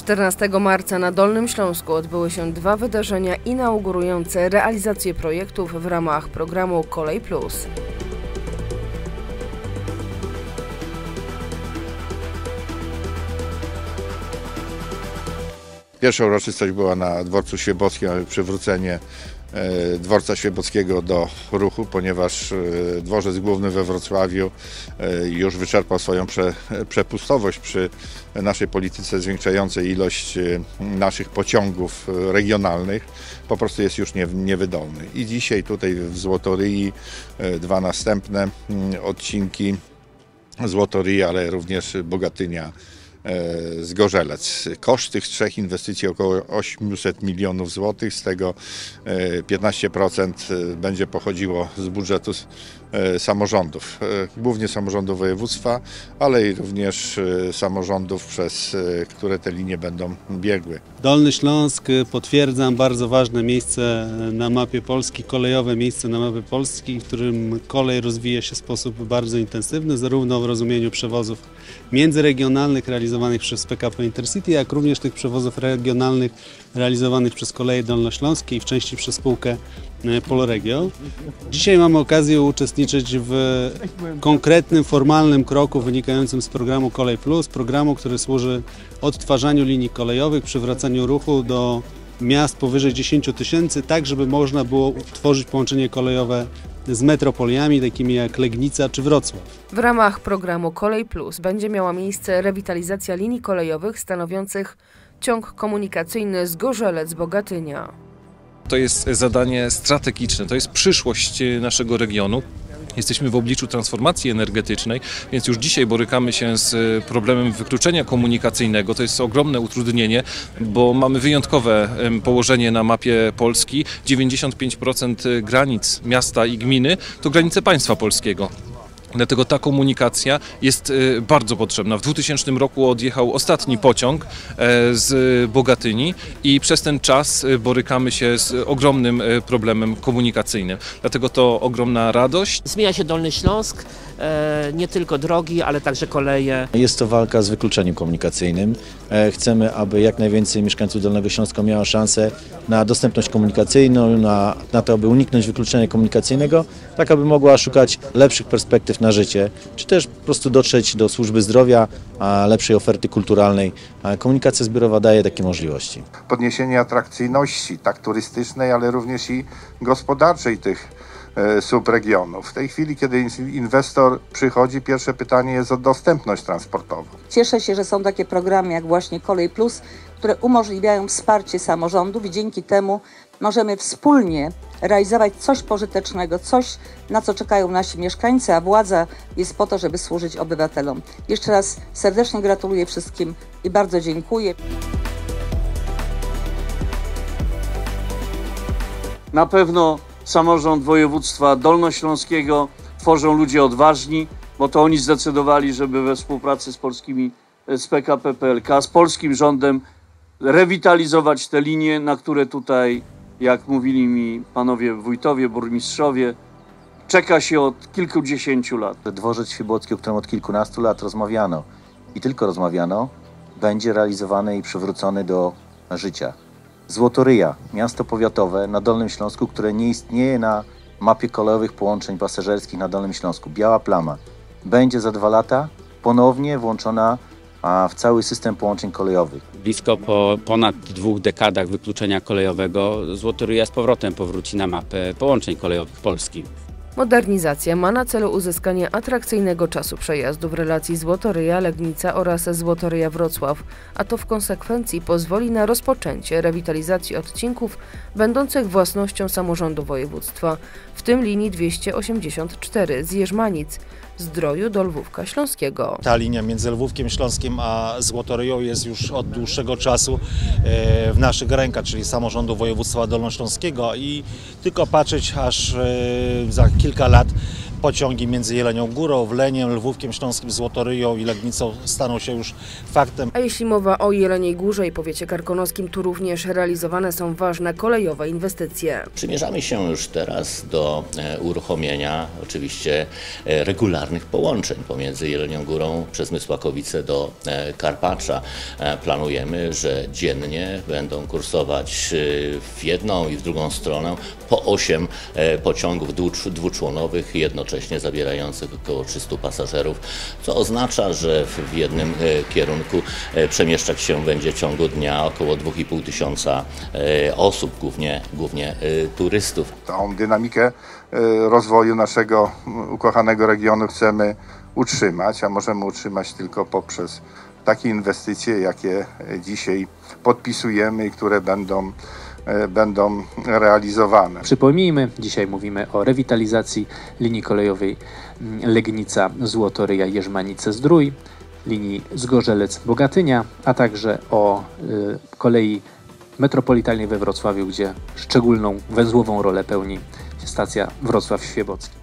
14 marca na Dolnym Śląsku odbyły się dwa wydarzenia inaugurujące realizację projektów w ramach programu Kolej Plus. Pierwsza uroczystość była na dworcu świebockim, ale przywrócenie dworca świebockiego do ruchu, ponieważ dworzec główny we Wrocławiu już wyczerpał swoją przepustowość przy naszej polityce zwiększającej ilość naszych pociągów regionalnych. Po prostu jest już niewydolny. I dzisiaj tutaj w Złotoryi dwa następne odcinki Złotoryi, ale również Bogatynia, Zgorzelec. Koszt tych trzech inwestycji około 800 milionów złotych, z tego 15% będzie pochodziło z budżetu samorządów, głównie samorządów województwa, ale i również samorządów, przez które te linie będą biegły. Dolny Śląsk, potwierdzam, bardzo ważne miejsce na mapie Polski, kolejowe miejsce na mapie Polski, w którym kolej rozwija się w sposób bardzo intensywny, zarówno w rozumieniu przewozów międzyregionalnych realizowanych przez PKP Intercity, jak również tych przewozów regionalnych realizowanych przez Koleje Dolnośląskie i w części przez spółkę Polregio. Dzisiaj mamy okazję uczestniczyć w konkretnym, formalnym kroku wynikającym z programu Kolej Plus, programu, który służy odtwarzaniu linii kolejowych, przywracaniu ruchu do miast powyżej 10 tysięcy, tak żeby można było tworzyć połączenie kolejowe z metropoliami takimi jak Legnica czy Wrocław. W ramach programu Kolej Plus będzie miała miejsce rewitalizacja linii kolejowych stanowiących ciąg komunikacyjny Zgorzelec-Bogatynia. To jest zadanie strategiczne, to jest przyszłość naszego regionu. Jesteśmy w obliczu transformacji energetycznej, więc już dzisiaj borykamy się z problemem wykluczenia komunikacyjnego. To jest ogromne utrudnienie, bo mamy wyjątkowe położenie na mapie Polski. 95% granic miasta i gminy to granice państwa polskiego. Dlatego ta komunikacja jest bardzo potrzebna. W 2000 roku odjechał ostatni pociąg z Bogatyni i przez ten czas borykamy się z ogromnym problemem komunikacyjnym. Dlatego to ogromna radość. Zmienia się Dolny Śląsk, nie tylko drogi, ale także koleje. Jest to walka z wykluczeniem komunikacyjnym. Chcemy, aby jak najwięcej mieszkańców Dolnego Śląska miało szansę na dostępność komunikacyjną, na to, aby uniknąć wykluczenia komunikacyjnego, tak aby mogła szukać lepszych perspektyw na życie, czy też po prostu dotrzeć do służby zdrowia, lepszej oferty kulturalnej. Komunikacja zbiorowa daje takie możliwości. Podniesienie atrakcyjności, tak turystycznej, ale również i gospodarczej tych subregionów. W tej chwili, kiedy inwestor przychodzi, pierwsze pytanie jest o dostępność transportową. Cieszę się, że są takie programy jak właśnie Kolej Plus, które umożliwiają wsparcie samorządów i dzięki temu możemy wspólnie realizować coś pożytecznego, coś, na co czekają nasi mieszkańcy, a władza jest po to, żeby służyć obywatelom. Jeszcze raz serdecznie gratuluję wszystkim i bardzo dziękuję. Na pewno samorząd województwa dolnośląskiego tworzą ludzie odważni, bo to oni zdecydowali, żeby we współpracy z PKP PLK, z polskim rządem rewitalizować te linie, na które tutaj, jak mówili mi panowie wójtowie, burmistrzowie, czeka się od kilkudziesięciu lat. Dworzec świebocki, o którym od kilkunastu lat rozmawiano i tylko rozmawiano, będzie realizowany i przywrócony do życia. Złotoryja, miasto powiatowe na Dolnym Śląsku, które nie istnieje na mapie kolejowych połączeń pasażerskich na Dolnym Śląsku. Biała plama. Będzie za 2 lata ponownie włączona w cały system połączeń kolejowych. Blisko po ponad 2 dekadach wykluczenia kolejowego Złotoryja z powrotem powróci na mapę połączeń kolejowych Polski. Modernizacja ma na celu uzyskanie atrakcyjnego czasu przejazdu w relacji Złotoryja-Legnica oraz Złotoryja-Wrocław, a to w konsekwencji pozwoli na rozpoczęcie rewitalizacji odcinków będących własnością samorządu województwa, w tym linii 284 z Jerzmanic, Zdroju do Lwówka Śląskiego. Ta linia między Lwówkiem Śląskim a Złotoryją jest już od dłuższego czasu w naszych rękach, czyli samorządu województwa dolnośląskiego i tylko patrzeć, aż za kilka lat pociągi między Jelenią Górą, Wleniem, Lwówkiem Śląskim, Złotoryją i Legnicą staną się już faktem. A jeśli mowa o Jeleniej Górze i powiecie karkonoskim, tu również realizowane są ważne kolejowe inwestycje. Przymierzamy się już teraz do uruchomienia oczywiście regularnych połączeń pomiędzy Jelenią Górą przez Mysłakowice do Karpacza. Planujemy, że dziennie będą kursować w jedną i w drugą stronę po 8 pociągów dwuczłonowych, jednocześnie zabierających około 300 pasażerów, co oznacza, że w jednym kierunku przemieszczać się będzie w ciągu dnia około 2500 osób, głównie turystów. Tą dynamikę rozwoju naszego ukochanego regionu chcemy utrzymać, a możemy utrzymać tylko poprzez takie inwestycje, jakie dzisiaj podpisujemy i które będą realizowane. Przypomnijmy, dzisiaj mówimy o rewitalizacji linii kolejowej Legnica-Złotoryja-Jerzmanice-Zdrój, linii Zgorzelec-Bogatynia, a także o kolei metropolitalnej we Wrocławiu, gdzie szczególną węzłową rolę pełni stacja Wrocław-Świebocki.